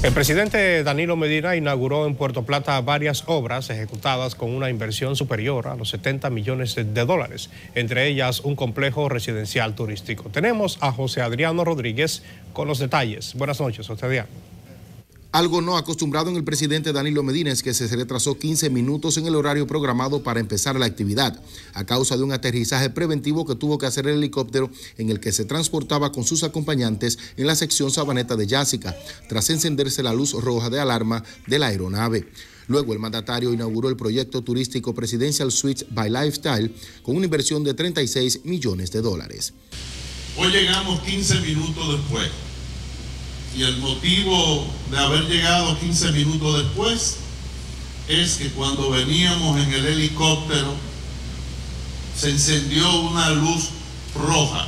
El presidente Danilo Medina inauguró en Puerto Plata varias obras ejecutadas con una inversión superior a los 70 millones de dólares, entre ellas un complejo residencial turístico. Tenemos a José Adriano Rodríguez con los detalles. Buenas noches, José Adriano. Algo no acostumbrado en el presidente Danilo Medina es que se retrasó 15 minutos en el horario programado para empezar la actividad, a causa de un aterrizaje preventivo que tuvo que hacer el helicóptero en el que se transportaba con sus acompañantes en la sección Sabaneta de Yásica, tras encenderse la luz roja de alarma de la aeronave. Luego el mandatario inauguró el proyecto turístico Presidential Suites by Lifestyle con una inversión de 36 millones de dólares. Hoy llegamos 15 minutos después. Y el motivo de haber llegado 15 minutos después es que cuando veníamos en el helicóptero se encendió una luz roja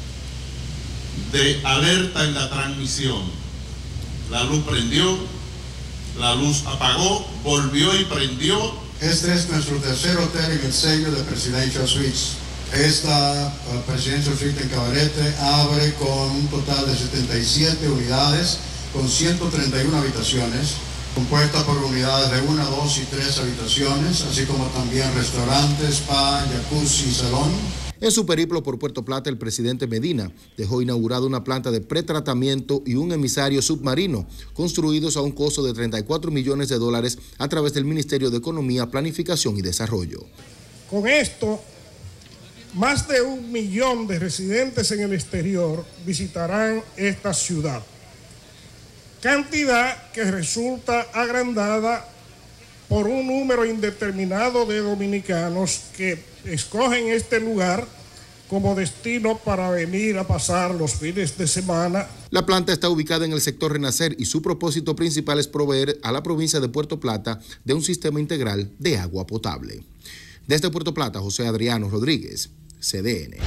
de alerta en la transmisión. La luz prendió, la luz apagó, volvió y prendió. Este es nuestro tercer hotel en el sello de Presidential Suites. Esta Presidential Suite en Cabarete abre con un total de 77 unidades, con 131 habitaciones, compuesta por unidades de 1, 2 y 3 habitaciones, así como también restaurantes, spa, jacuzzi y salón. En su periplo por Puerto Plata, el presidente Medina dejó inaugurada una planta de pretratamiento y un emisario submarino, construidos a un costo de 34 millones de dólares a través del Ministerio de Economía, Planificación y Desarrollo. Con esto, más de 1 millón de residentes en el exterior visitarán esta ciudad, cantidad que resulta agrandada por un número indeterminado de dominicanos que escogen este lugar como destino para venir a pasar los fines de semana. La planta está ubicada en el sector Renacer y su propósito principal es proveer a la provincia de Puerto Plata de un sistema integral de agua potable. Desde Puerto Plata, José Adriano Rodríguez, CDN.